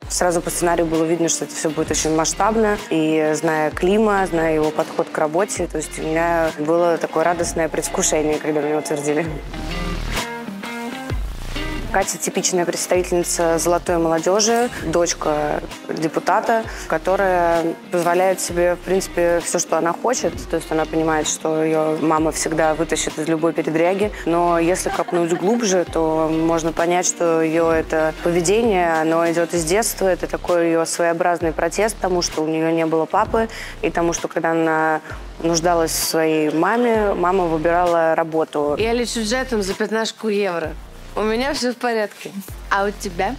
Сразу по сценарию было видно, что это все будет очень масштабно. И зная Клима, зная его подход к работе, то есть у меня было такое радостное предвкушение, когда меня утвердили. Катя – типичная представительница золотой молодежи, дочка депутата, которая позволяет себе, в принципе, все, что она хочет. То есть она понимает, что ее мама всегда вытащит из любой передряги. Но если копнуть глубже, то можно понять, что ее это поведение, оно идет из детства. Это такой ее своеобразный протест тому, что у нее не было папы, и тому, что когда она нуждалась в своей маме, мама выбирала работу. Я лечу джетом за 15 евро. У меня все в порядке. А у тебя?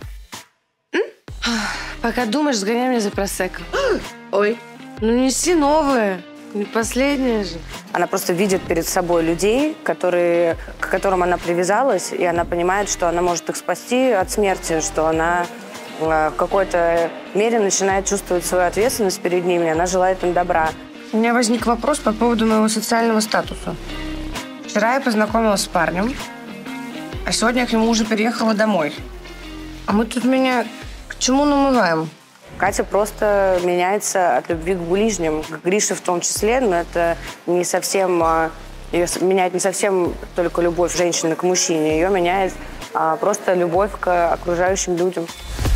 Пока думаешь, сгоняй мне за просекко. Ой, ну неси новое. Не последнее же. Она просто видит перед собой людей, к которым она привязалась, и она понимает, что она может их спасти от смерти, что она в какой-то мере начинает чувствовать свою ответственность перед ними, она желает им добра. У меня возник вопрос по поводу моего социального статуса. Вчера я познакомилась с парнем, а сегодня я к нему уже переехала домой. А мы тут меня к чему намываем? Катя просто меняется от любви к ближним, к Грише в том числе, но это не совсем... Ее меняет не совсем только любовь женщины к мужчине, ее меняет просто любовь к окружающим людям.